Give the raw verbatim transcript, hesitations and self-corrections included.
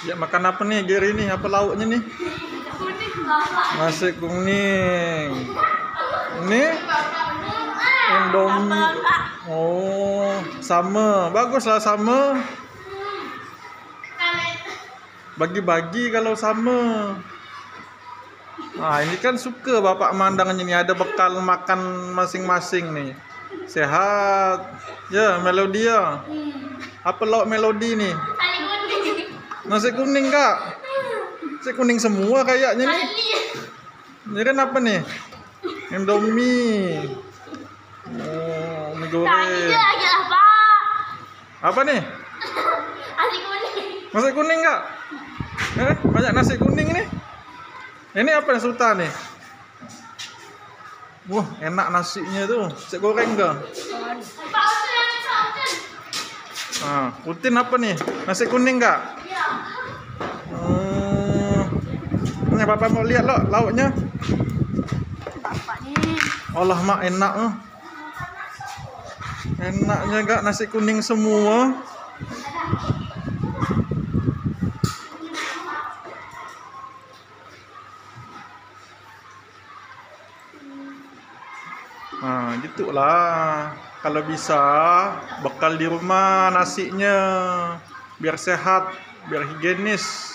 Ya makan apa nih Gary nih? Apa lauknya nih? Nasi kuning. Ini Indomie. Oh, sama. Baguslah sama. Bagi-bagi kalau sama. Nah, ini kan suka bapak mandangannya nih, ada bekal makan masing-masing nih. Sehat. Ya, Melodia. Apa lauk Melodi nih? Nasi kuning, Kak. Nasi kuning semua kayaknya nih. Ini kan apa nih? Indomie. Oh, mie goreng. Apa nih? Nasi kuning. Nasi kuning, Kak? Eh, banyak nasi kuning nih. Ini apa yang sultan nih? Wah, enak nasinya tuh. Nasi goreng enggak? Ah, Putin apa nih? Nasi kuning enggak? Hmm. Ini Bapak mau lihat loh lauknya. Allah mak enak loh. Enaknya enggak nasi kuning semua. Nah, gitulah. Kalau bisa bekal di rumah nasinya biar sehat, biar higienis.